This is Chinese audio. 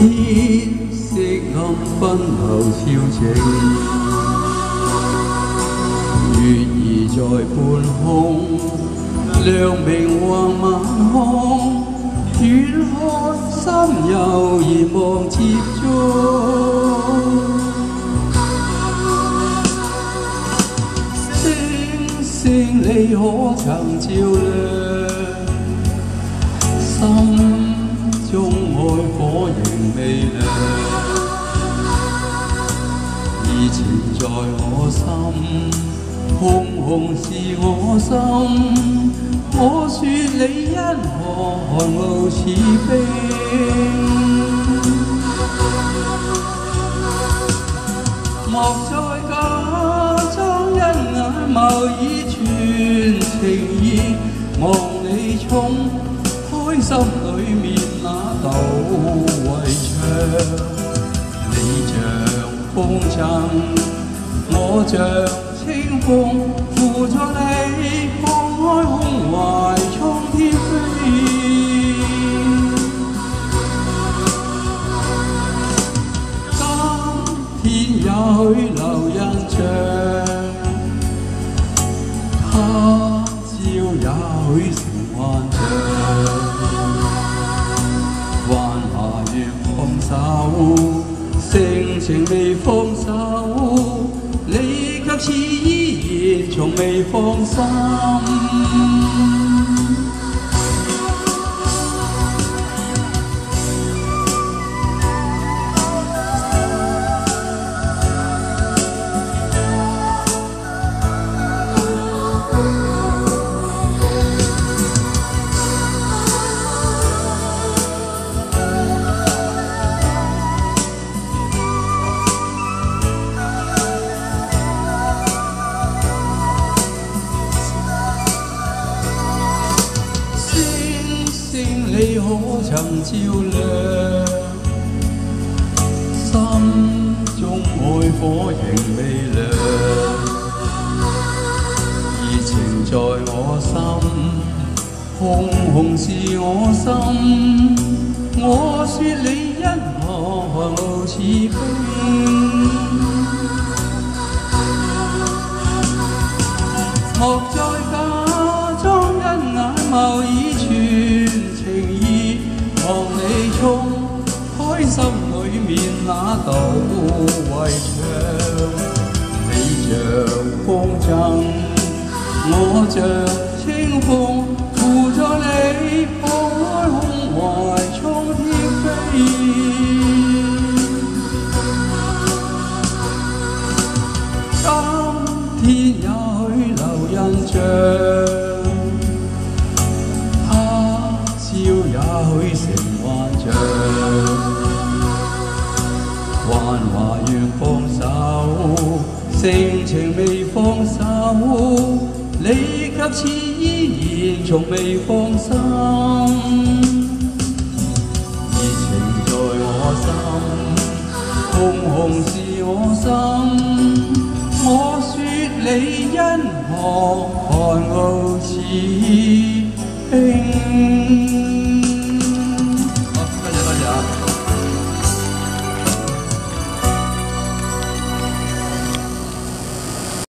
天色暗，分流悄靜，月兒在半空，亮明橫晚空，遠看心有熱望接觸。星星你可曾照亮？心中愛火仍未亮，意情在我心，紅紅是我心。我說你因何寒傲似冰？莫再假裝一眼眸已傳情意，望你衝開心裏面那道圍牆。你像風箏，我像清風，扶助你放開胸懷衝天飛。今天也許留印象，他朝也許成幻象。幻華月放手，盛情未放手，你卻似依然從未放心。你可曾照亮？心中愛火仍未亮，熱情在我心，紅紅是我心。我說你因何寒傲似冰？莫再假裝一眼眸已傳情意，望你衝開心裏面那道圍牆。你像風箏，我像清風，扶助你放開胸懷衝天飛。今天也許留印象，也許成幻象。幻華月放手，盛情未放手，你卻似依然從未放心。熱情在我心，紅紅是我心。我說你因何寒傲似